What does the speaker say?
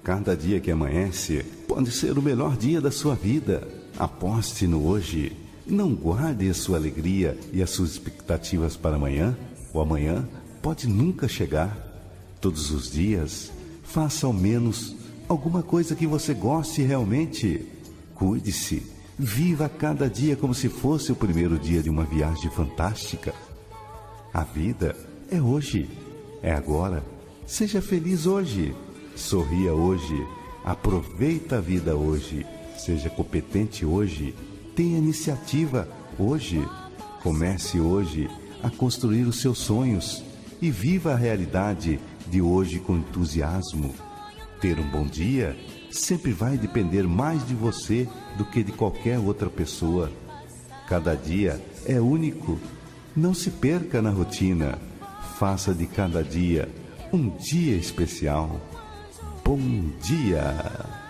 Cada dia que amanhece pode ser o melhor dia da sua vida. Aposte no hoje. Não guarde a sua alegria e as suas expectativas para amanhã. O amanhã pode nunca chegar. Todos os dias, faça ao menos alguma coisa que você goste realmente. Cuide-se. Viva cada dia como se fosse o primeiro dia de uma viagem fantástica. A vida é hoje. É agora. Seja feliz hoje. Sorria hoje. Aproveita a vida hoje. Seja competente hoje. Tenha iniciativa hoje. Comece hoje a construir os seus sonhos e viva a realidade de hoje com entusiasmo. Ter um bom dia sempre vai depender mais de você do que de qualquer outra pessoa. Cada dia é único. Não se perca na rotina. Faça de cada dia um dia especial. Bom dia!